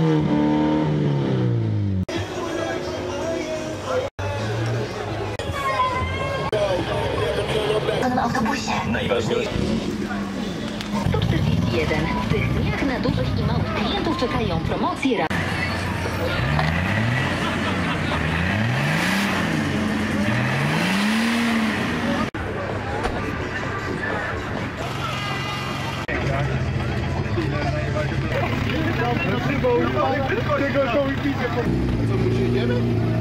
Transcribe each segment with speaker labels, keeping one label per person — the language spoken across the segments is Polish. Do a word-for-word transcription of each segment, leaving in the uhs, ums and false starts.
Speaker 1: W autobusie.
Speaker 2: Najważniejsze.
Speaker 3: sto czterdzieści jeden. W tych dniach na dużych i małych klientów czekają promocje.
Speaker 4: Co, my się jedziemy?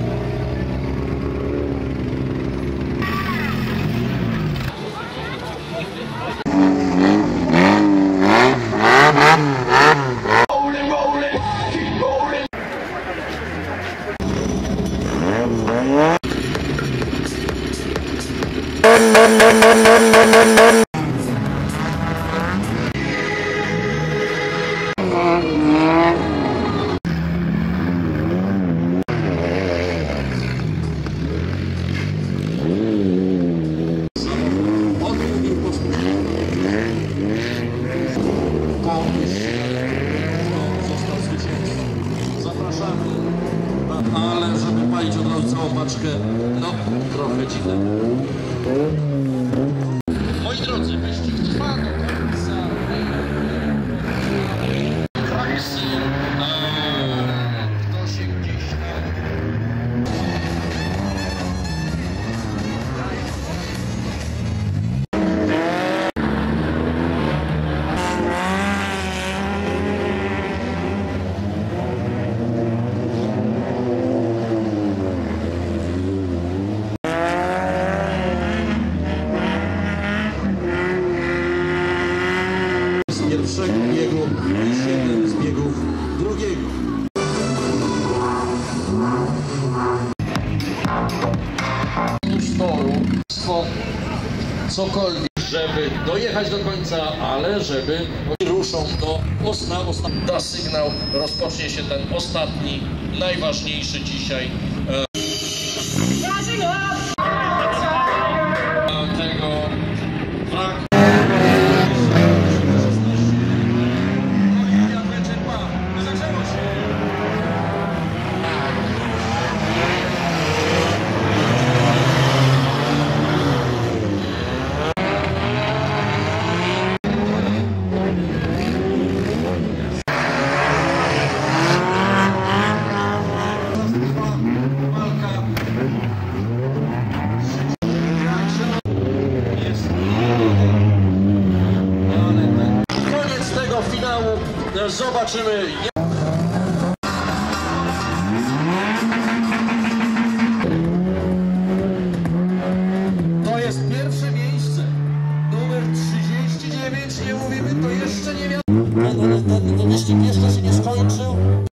Speaker 5: Zapraszamy, ale żeby palić od razu całą paczkę, no trochę dziwne. Moi drodzy, wyścig trwa do końca frakcji. Kto się gdzieś z pierwszego biegu i z jednym z biegów drugiego. Już toru, cokolwiek, żeby dojechać do końca, ale żeby ruszą do osna, osna. Da sygnał, rozpocznie się ten ostatni, najważniejszy dzisiaj e, tego wrak. Koniec tego finału. Zobaczymy. To jest pierwsze miejsce. Numer trzydzieści dziewięć. Nie mówimy, to jeszcze nie wiadomo. Ten wyścig jeszcze się nie skończył.